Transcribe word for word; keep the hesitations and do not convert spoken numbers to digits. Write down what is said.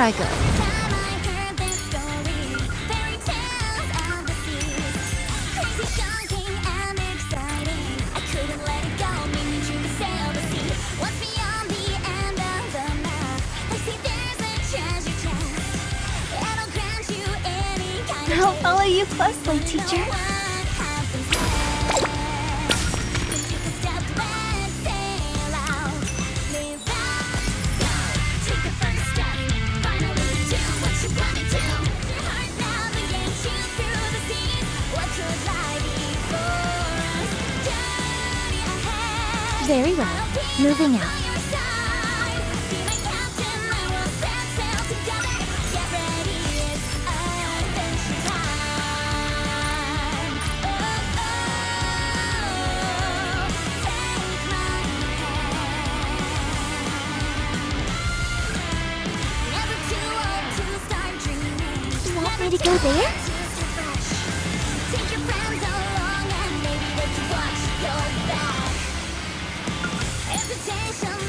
I go. I'll follow you closely, teacher. Very well. Moving out. You want me to go there? Hesitation